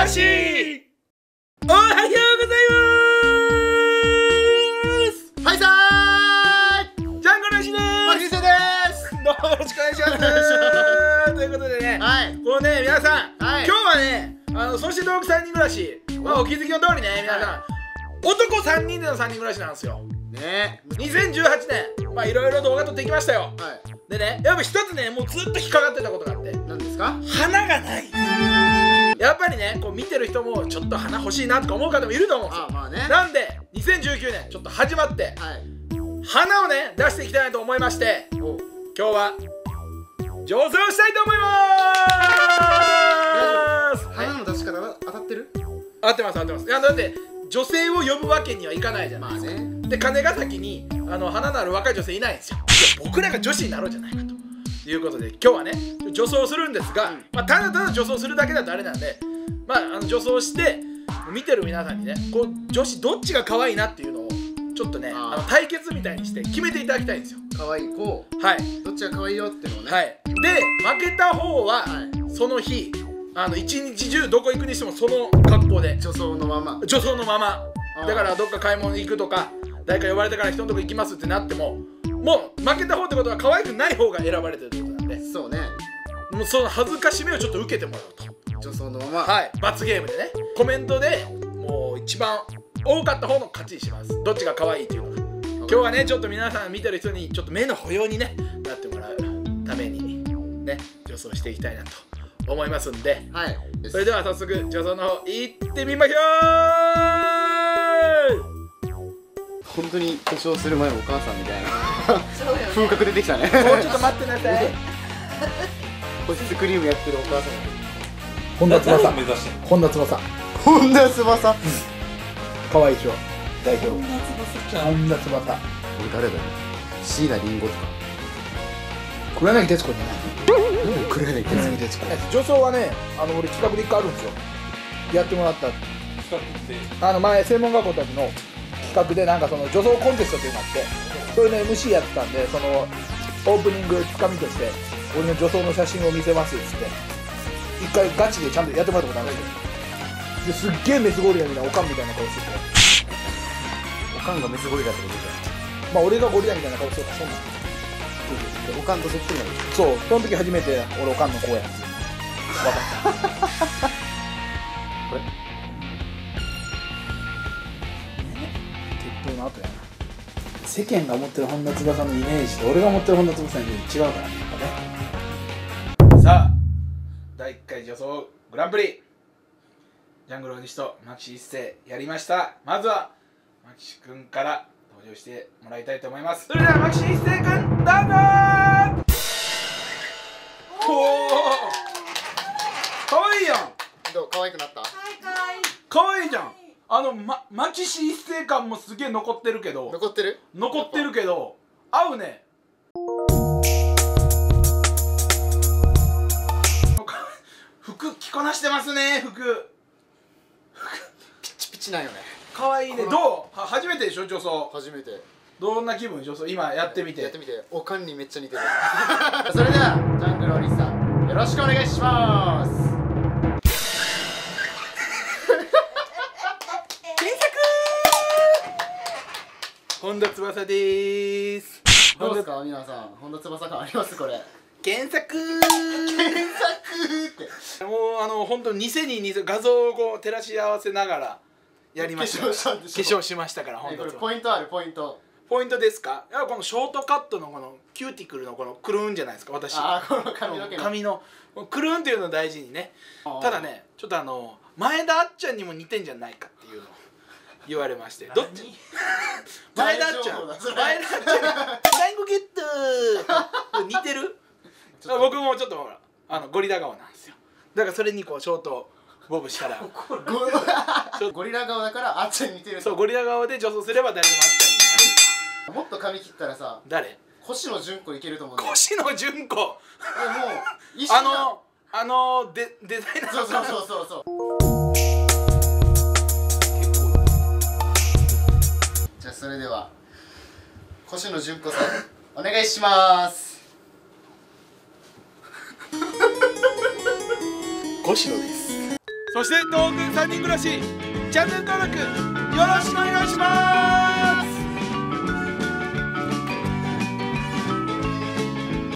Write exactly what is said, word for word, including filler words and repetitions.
らしい。おはようございます。はいさーい、ジャンゴのしです。マキセです。どうもよろしくお願いしますということでね、はい、このね皆さん、はい、今日はねあのそして同期さんにん暮らし、まあ、お気づきの通りね皆さん、はい、男さんにんでのさんにん暮らしなんですよね。にせんじゅうはちねん、まあいろいろ動画撮ってきましたよ、はい、でねやっぱ一つねもうずっと引っかかってたことがあって、何ですか？花がない。やっぱりねこう見てる人もちょっと花欲しいなとか思う方もいると思うんですよ。あ、まあね、なんでにせんじゅうきゅうねんちょっと始まって、はい、花をね出していきたいなと思いまして、今日は女装したいと思います。花の出し方は当たってる？合ってます合ってます。いやだって女性を呼ぶわけにはいかないじゃないですか。まあね、で金ヶ崎にあの花のある若い女性いないんですよ。いや僕らが女子になろうじゃないかということで今日はね女装するんですが、まあ、ただただ女装するだけだとあれなんで、まあ、あの女装して見てる皆さんにねこう女子どっちが可愛いなっていうのをちょっとねあの対決みたいにして決めていただきたいんですよ。可愛い子、はい、どっちが可愛いよっていうのをね、はい、で負けた方は、はい、その日あの一日中どこ行くにしてもその格好で女装のまま女装のままだからどっか買い物行くとか誰か呼ばれたから人のとこ行きますってなってももう負けた方ってことは可愛くない方が選ばれてるってことなんで、そうね、もうその恥ずかしめをちょっと受けてもらおうと。女装のまま、はい、罰ゲームでねコメントでもう一番多かった方の勝ちにします。どっちが可愛いっていうのが今日はねちょっと皆さん見てる人にちょっと目の保養に、ね、なってもらうためにね女装していきたいなと思いますんで、はい、それでは早速女装の方行ってみましょう。 本当に化粧する前のお母さんみたいな風格出てきたね。 もうちょっと待ってなさい。 保湿クリームやってるお母さん。 本田翼目指してる。本田翼。 本田翼。 可愛いでしょ。代表。本田翼。これ誰だよ。椎名林檎とか。 黒柳徹子じゃない。 黒柳徹子。 女装はねあの俺企画で一回あるんですよ。やってもらった。あの前専門学校たちの企画でなんかその女装コンテストっていうのがあってそれの エムシー やってたんでそのオープニングつかみとして俺の女装の写真を見せますっつって一回ガチでちゃんとやってもらったことあるんですよ。ですっげえメスゴリラみたいなオカンみたいな顔しててオカンがメスゴリラってことじゃん。まあ俺がゴリラみたいな顔してたそんなんオカンとそっくりなんです。 そうその時初めて俺オカンの子や分かったこれ鉄塔の後やな。世間が持ってる本田翼のイメージと俺が持ってる本田翼のイメージ違うからねやっぱね。さあだいいっかい女装グランプリジャングル大西とマキシ一世やりました。まずはマキシ君から登場してもらいたいと思います。それではマキシ一世君どうぞー。おおかわいいやん。 どう可愛くなった？ かわいいじゃん。あの、ま、マキシ一世感もすげえ残ってるけど残ってる残ってるけど合うね。服着こなしてますね。服ピッチピチなんよね。 かわいいね。どうは初めてでしょ女装。 初めて。 どんな気分女装今やってみて。 やってみておかんにめっちゃ似てる。それではジャングル大西さんよろしくお願いします。 本田翼でーす。 どうですか皆さん本田翼感ありますこれ。 検索検索ってもうあの本当に偽に偽画像をこう照らし合わせながらやりました。化粧したんでしょ。化粧しましたから本当に。 ポイントあるポイント。 ポイントですか。いやこのショートカットのこのキューティクルのこのクルーンじゃないですか私。 ああこの髪の毛の髪のクルーンっていうのを大事にね。ただねちょっとあの前田あっちゃんにも似てんじゃないかっていうのを言われまして。どっち？前田あっちゃん前田あっちゃんフライングゲット似てる？僕もちょっとほらあのゴリラ顔なんですよ。だからそれにこうショートボブしたらゴリラ顔だからあっちゃんに似てる。 そうゴリラ顔で女装すれば誰でもあっちゃんになる。 もっと髪切ったらさ誰？ 越野純子いけると思うんだよ。 越野純子。もう一緒だ。 あのあのデデザイナー。 そうそうそうそうそう。じゃあそれでは越野純子さんお願いします。 越野です。 そして東軍さんにん暮らしチャンネル登録よろしくお願いします。